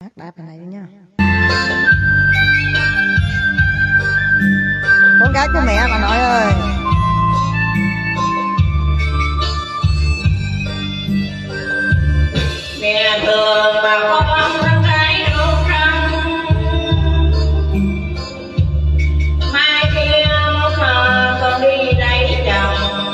Hát đáp bài này đi nha. Con gái của mẹ bà nội ơi. Mẹ thường bà con thân gái nấu răng, mai kia mốt con đi lấy chồng.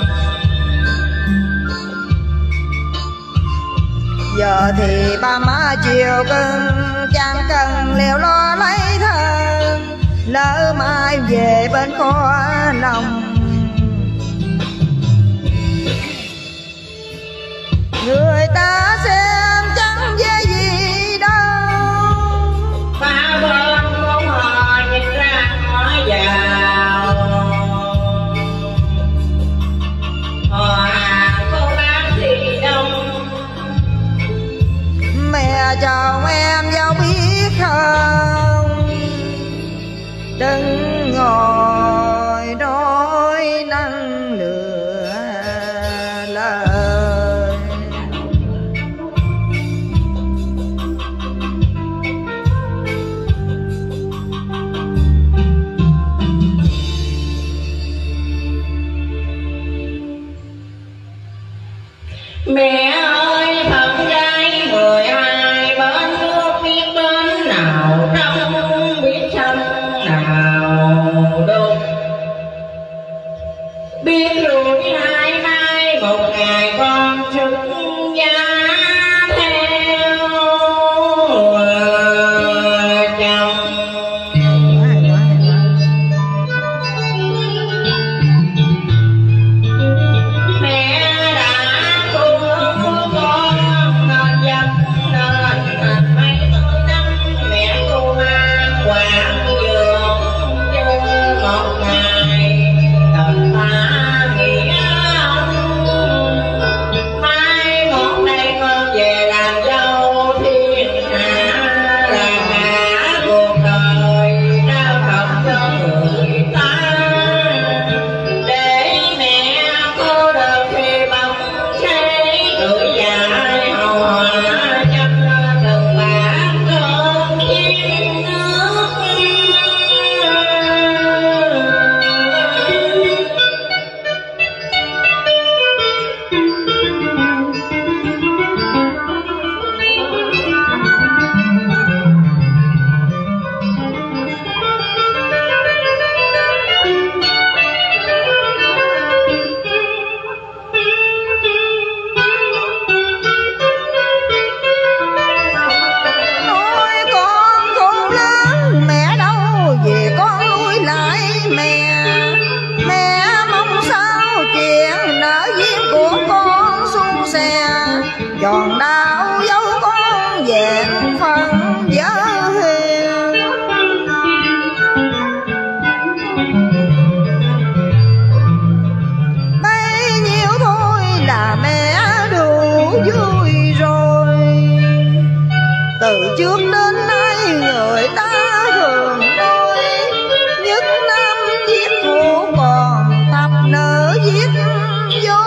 Giờ thì ba má chiều cưng, chẳng cần liều lo lấy thân, lỡ mai về bên kho lòng. Người ta xem chẳng về gì đâu, Ba bên con hò nhìn ra ngõ vào, hò hàng cô bác thì đông. mẹ chồng em dâu biết không, đừng ngồi nói năng lừa lời. Mẹ ơi phận trai 12 bên nước biết bên nào trong, biết sông nào đục, biết rồi hai mai một ngày con xuất gia theo chồng. Giòn đau dấu con vẹn phần dở hiền, bấy nhiêu thôi là mẹ đủ vui rồi. Từ trước đến nay người ta thường nói nhất năm giết phụ còn thập nữ giết vô,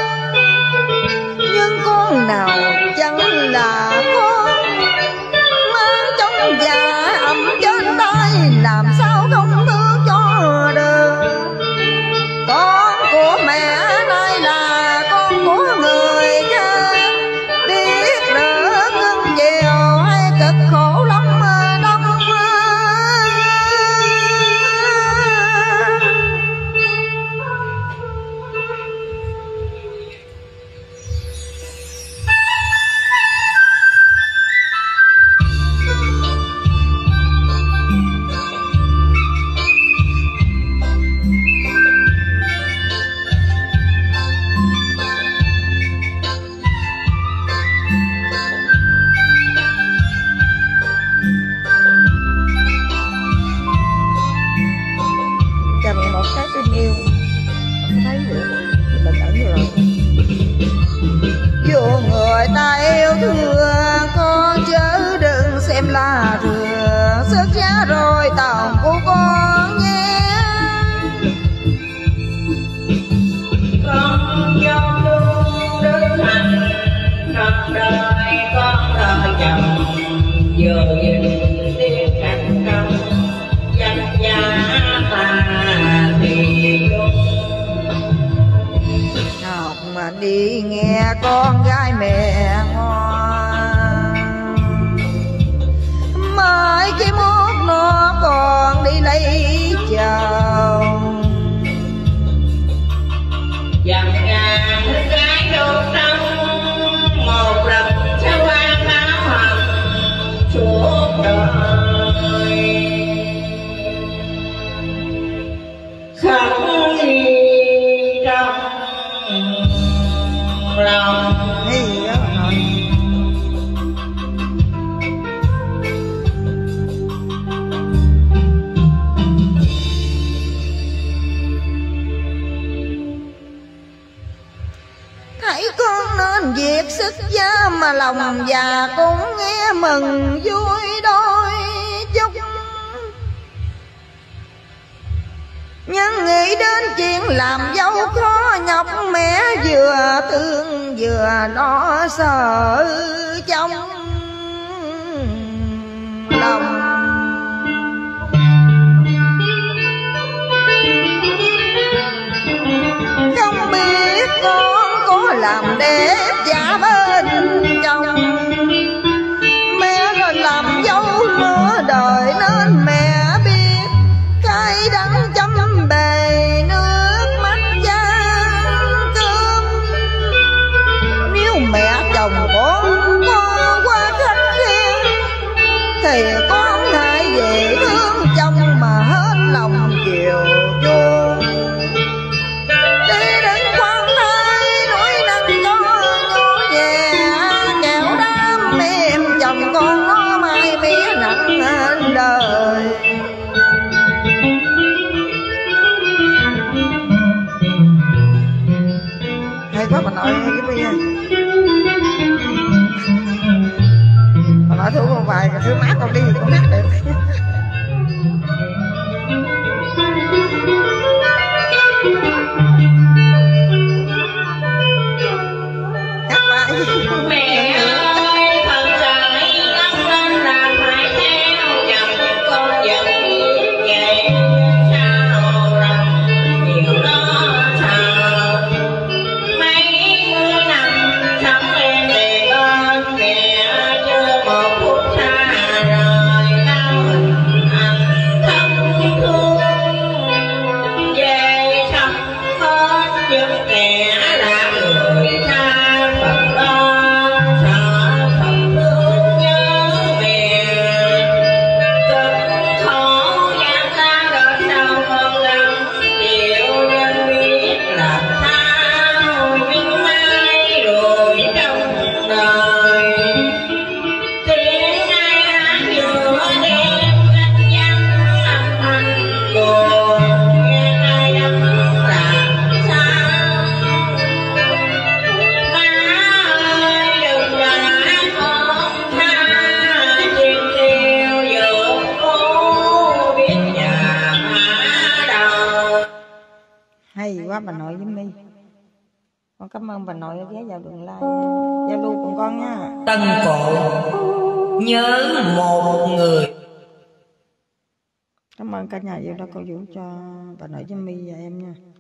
nhưng con nào chẳng là con mang trong dạ ẩm trên tay, làm sao không thương cho được. Con của mẹ nay là con của người khác, biết được cưng chiều hay cực khổ lắm đông. Cho mẹ một cái tình yêu, không thấy được, bình tĩnh rồi. Dù người ta yêu thương con chớ đừng xem là thừa, sức giá rồi tòng của con nhé. Con dâu lương đức hạnh, trọn đời con đời chồng, vừa học mà đi nghe con gái mẹ ngoan, mai cái mốt nó còn đi lấy chồng. Dần ngàn gái đô trong một lần sẽ qua báo hận suốt đời, không gì trong lòng. Thấy con nên việc sức gia mà lòng già cũng nghe mừng vui đôi chút. Nhưng nghĩ đến chuyện làm dâu khó nhọc, mẹ vừa thương vừa lo sợ trong lòng. Không biết con có làm để giả bên chồng, mẹ nên làm dâu nửa đời nên mẹ biết cái đắng chấm bề nước mắt chan cơm. Nếu mẹ chồng con có quá khách khen thì con hãy về thương chồng mà hết lòng chiều chuộng. Đi đừng khoan thai nỗi nặng cho nhỏ nhẹ, kẻo đam mê chồng con nó mai mía nặng hơn đời. Hay quá bà nội cái bây giờ bà nội thua con vài thứ mát con đi thì con hát được. Mẹ ơi thật lại con nên là phải theo chồng, con vẫn biết vậy sao rằng nhiều lo sợ. Mấy mươi năm sống em về bên mẹ chưa một phút xa rời, đau hình ảnh thân thương về sắp hết những kẻ là người xa Phật lo sợ Phật thương nhớ mẹ. Cực khổ gian ta đợt đầu con lắm chịu nhân biết làm sao, nhưng mai rồi trong đời tiếng ai hát giữa đêm cách vắng âm thanh buồn, nghe ai đắm làm sao. Má ơi đừng để con tha chuyện thiêu giữa cô biết nhà má đâu. Hay quá bà nội với My. Con cảm ơn bà nội ghé vào đường like giao lưu cùng con nha. Tân Cổ nhớ một người. Cảm ơn cả nhà yêu đã cổ vũ cho bà nội với My và em nha.